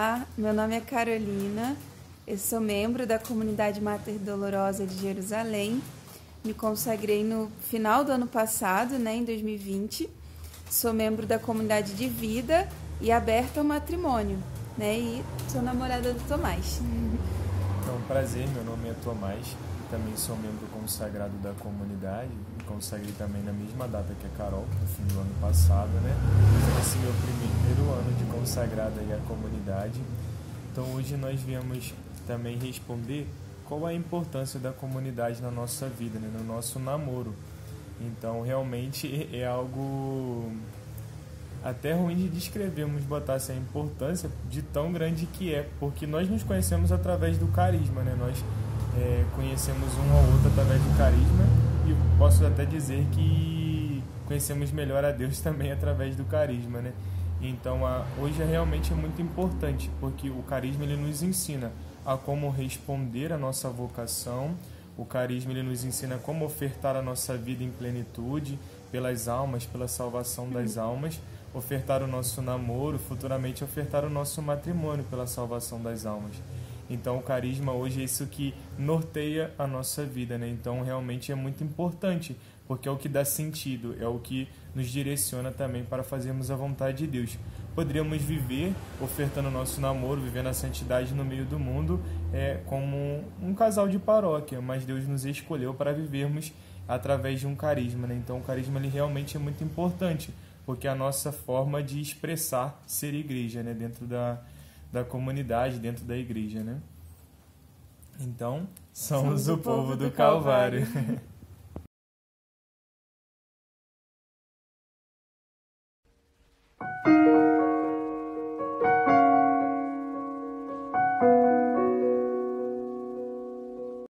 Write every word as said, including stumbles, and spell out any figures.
Olá, meu nome é Carolina, eu sou membro da comunidade Mater Dolorosa de Jerusalém, me consagrei no final do ano passado, né, em dois mil e vinte, sou membro da comunidade de vida e aberta ao matrimônio, né, e sou namorada do Tomás. Então, prazer, meu nome é Tomás, também sou membro consagrado da comunidade, me consagrei também na mesma data que a Carol, no fim do ano passado, né? Esse é meu primeiro ano de consagrado aí à comunidade. Então, hoje nós viemos também responder qual a importância da comunidade na nossa vida, né? No nosso namoro. Então, realmente é algo até ruim de descrevermos, botar essa importância de tão grande que é, porque nós nos conhecemos através do carisma, né? Nós é, conhecemos um ao outro através do carisma e posso até dizer que conhecemos melhor a Deus também através do carisma, né? Então, a, hoje realmente é muito importante, porque o carisma ele nos ensina a como responder à nossa vocação, o carisma ele nos ensina como ofertar a nossa vida em plenitude, pelas almas, pela salvação das almas, ofertar o nosso namoro, futuramente ofertar o nosso matrimônio pela salvação das almas. Então o carisma hoje é isso que norteia a nossa vida, né? Então realmente é muito importante, porque é o que dá sentido, é o que nos direciona também para fazermos a vontade de Deus. Poderíamos viver ofertando o nosso namoro, vivendo a santidade no meio do mundo, é, como um casal de paróquia, mas Deus nos escolheu para vivermos através de um carisma, né? Então o carisma ele realmente é muito importante, porque é a nossa forma de expressar ser igreja, né? Dentro da, da comunidade, dentro da igreja, né? Então, somos, somos o, o povo, povo do, do Calvário. Calvário.